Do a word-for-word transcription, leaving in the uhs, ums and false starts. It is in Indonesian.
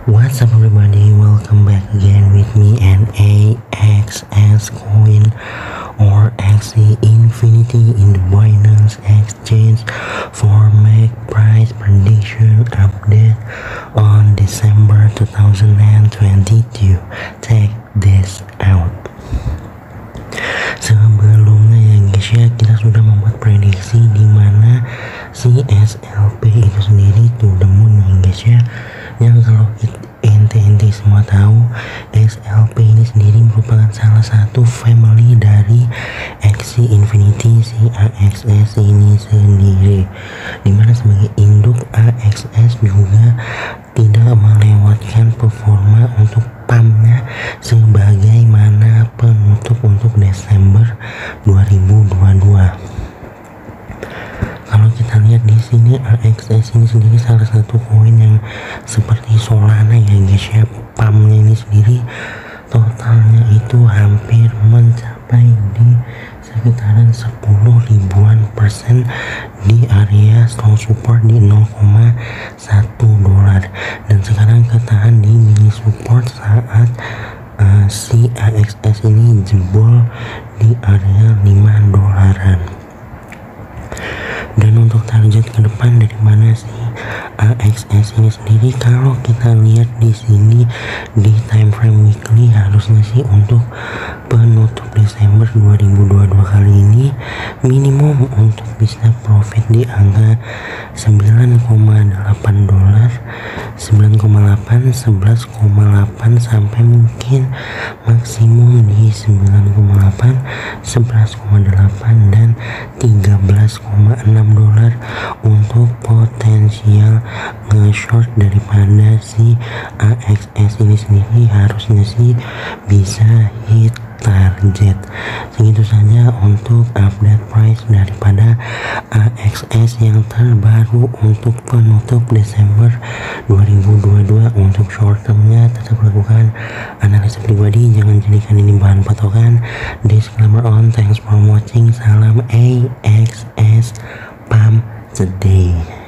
What's up everybody, welcome back again with me and A X S coin or X E Infinity in the Binance Exchange for make price prediction update on December two thousand twenty-two. Check this out. Sebelumnya ya guys ya, kita sudah membuat prediksi di mana si S L P itu sendiri to the moon ya guys ya. Yang kalau ente-ente semua tahu, S L P ini sendiri merupakan salah satu family dari X E Infinity, si A X S ini sendiri, dimana sebagai induk A X S juga tidak melewatkan performa untuk pump-nya sebagaimana penutup untuk Desember dua ribu dua puluh dua. Kalau kita lihat di sini, A X S ini sendiri salah satu koin yang seperti Solana ya guys ya. Pumpnya ini sendiri totalnya itu hampir mencapai di sekitaran sepuluh ribuan persen di area strong support di nol koma satu dolar, dan sekarang ketahan di mini support saat uh, si A X S ini jebol di area lima dolaran. Dan untuk target ke depan dari mana sih A X S ini sendiri, kalau kita lihat di sini di time frame weekly, harusnya sih untuk penutup Desember dua ribu dua puluh dua kali ini minimum untuk bisa profit di angka sembilan koma delapan dolar, sembilan koma delapan, sebelas koma delapan, sampai mungkin maksimum di sembilan koma delapan, sebelas koma delapan, dan tiga belas koma enam dolar untuk potensial nge-short daripada si A X S ini sendiri. Harusnya sih bisa hit target. Segitu saja untuk update price daripada A X S yang terbaru untuk penutup Desember dua ribu dua puluh dua. Untuk short termnya tetap lakukan analisa pribadi, jangan jadikan ini bahan patokan. Disclaimer on, thanks for watching, salam A X S pump today.